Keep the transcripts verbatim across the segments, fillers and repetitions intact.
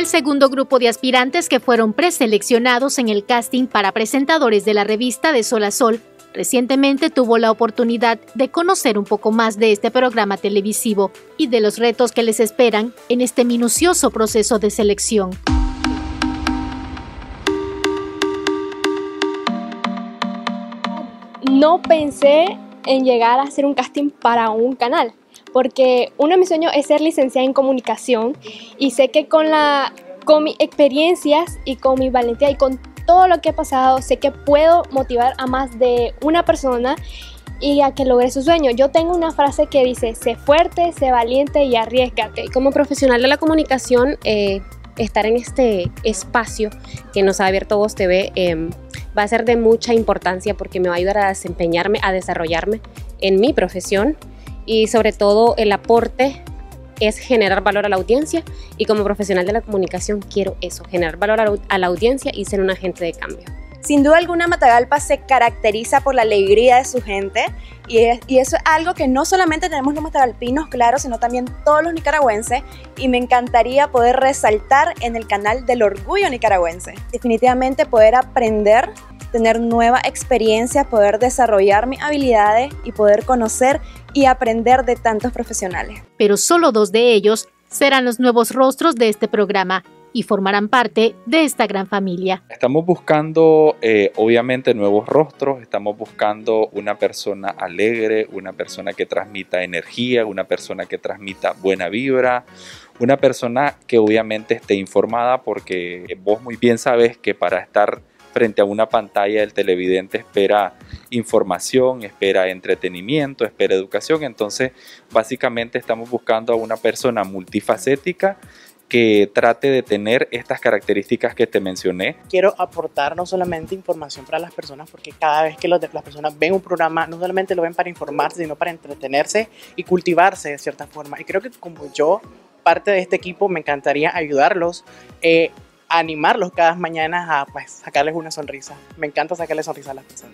El segundo grupo de aspirantes que fueron preseleccionados en el casting para presentadores de la revista de Sol a Sol recientemente tuvo la oportunidad de conocer un poco más de este programa televisivo y de los retos que les esperan en este minucioso proceso de selección. No pensé en llegar a hacer un casting para un canal, porque uno de mis sueños es ser licenciada en comunicación y sé que con, la, con mis experiencias y con mi valentía y con todo lo que he pasado, sé que puedo motivar a más de una persona y a que logre su sueño. Yo tengo una frase que dice: sé fuerte, sé valiente y arriésgate. Como profesional de la comunicación, eh, estar en este espacio que nos ha abierto Voz T V eh, va a ser de mucha importancia porque me va a ayudar a desempeñarme, a desarrollarme en mi profesión y sobre todo el aporte es generar valor a la audiencia y como profesional de la comunicación quiero eso, generar valor a la, a la audiencia y ser un agente de cambio. Sin duda alguna, Matagalpa se caracteriza por la alegría de su gente y, es, y eso es algo que no solamente tenemos los matagalpinos, claro, sino también todos los nicaragüenses, y me encantaría poder resaltar en el canal del orgullo nicaragüense. Definitivamente poder aprender, tener nueva experiencia, poder desarrollar mis habilidades y poder conocer y aprender de tantos profesionales. Pero solo dos de ellos serán los nuevos rostros de este programa y formarán parte de esta gran familia. Estamos buscando eh, obviamente nuevos rostros, estamos buscando una persona alegre, una persona que transmita energía, una persona que transmita buena vibra, una persona que obviamente esté informada, porque vos muy bien sabes que para estar frente a una pantalla el televidente espera información, espera entretenimiento, espera educación. Entonces básicamente estamos buscando a una persona multifacética que trate de tener estas características que te mencioné. Quiero aportar no solamente información para las personas, porque cada vez que los, las personas ven un programa, no solamente lo ven para informarse, sino para entretenerse y cultivarse de cierta forma. Y creo que como yo, parte de este equipo, me encantaría ayudarlos, eh, a animarlos cada mañana a pues, sacarles una sonrisa. Me encanta sacarles sonrisa a las personas.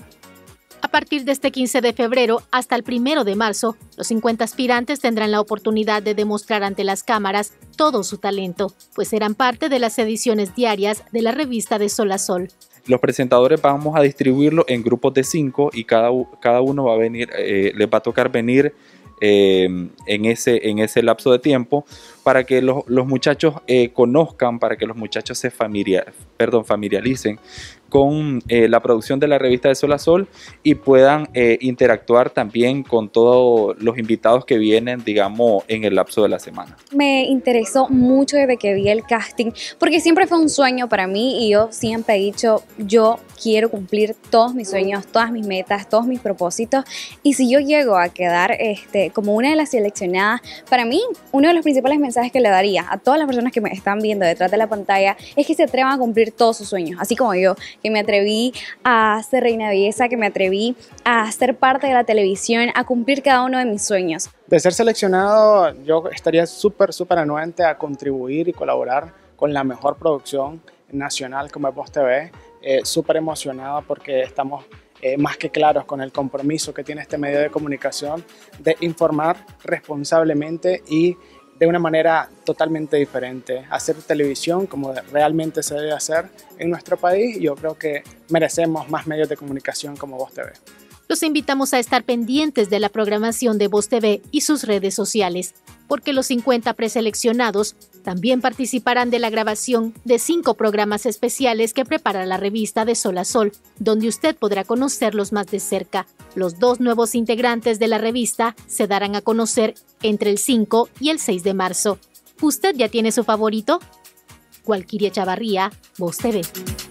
A partir de este quince de febrero hasta el primero de marzo, los cincuenta aspirantes tendrán la oportunidad de demostrar ante las cámaras todo su talento, pues serán parte de las ediciones diarias de la revista de Sol a Sol. Los presentadores vamos a distribuirlo en grupos de cinco y cada, cada uno va a venir, eh, les va a tocar venir eh, en, ese, en ese lapso de tiempo para que los, los muchachos eh, conozcan, para que los muchachos se familiar, perdón, familiaricen con eh, la producción de la revista de Sol a Sol y puedan eh, interactuar también con todos los invitados que vienen, digamos, en el lapso de la semana. Me interesó mucho desde que vi el casting, porque siempre fue un sueño para mí y yo siempre he dicho, yo quiero cumplir todos mis sueños, todas mis metas, todos mis propósitos, y si yo llego a quedar este, como una de las seleccionadas, para mí uno de los principales mensajes que le daría a todas las personas que me están viendo detrás de la pantalla es que se atrevan a cumplir todos sus sueños, así como yo, que me atreví a ser reina belleza, que me atreví a ser parte de la televisión, a cumplir cada uno de mis sueños. De ser seleccionado, yo estaría súper, súper anuente a contribuir y colaborar con la mejor producción nacional como es Voz T V. Eh, súper emocionado porque estamos eh, más que claros con el compromiso que tiene este medio de comunicación de informar responsablemente y de una manera totalmente diferente, hacer televisión como realmente se debe hacer en nuestro país. Yo creo que merecemos más medios de comunicación como Voz T V. Los invitamos a estar pendientes de la programación de Voz T V y sus redes sociales, porque los cincuenta preseleccionados también participarán de la grabación de cinco programas especiales que prepara la revista de Sol a Sol, donde usted podrá conocerlos más de cerca. Los dos nuevos integrantes de la revista se darán a conocer entre el cinco y el seis de marzo. ¿Usted ya tiene su favorito? Walkiria Chavarría, Voz T V.